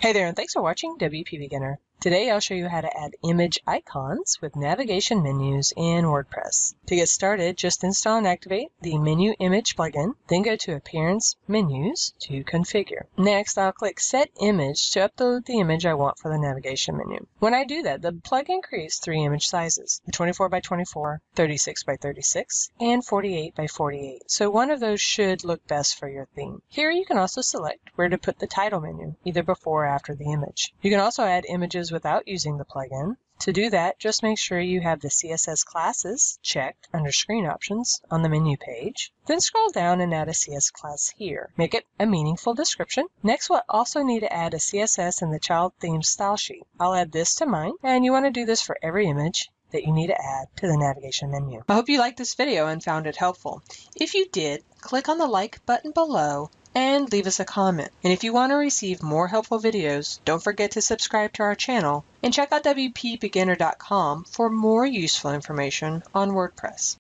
Hey there, and thanks for watching WP Beginner. Today I'll show you how to add image icons with navigation menus in WordPress. To get started, just install and activate the Menu Image plugin, then go to Appearance, Menus to Configure. Next, I'll click Set Image to upload the image I want for the navigation menu. When I do that, the plugin creates three image sizes, 24 by 24, 36 by 36, and 48 by 48. So one of those should look best for your theme. Here you can also select where to put the title menu, either before or after the image. You can also add images without using the plugin. To do that, just make sure you have the CSS classes checked under Screen Options on the menu page. Then scroll down and add a CS class here. Make it a meaningful description. Next, we'll also need to add a CSS in the child theme style sheet. I'll add this to mine, and you want to do this for every image that you need to add to the navigation menu. I hope you liked this video and found it helpful. If you did, click on the like button below and leave us a comment. And if you want to receive more helpful videos, don't forget to subscribe to our channel and check out WPBeginner.com for more useful information on WordPress.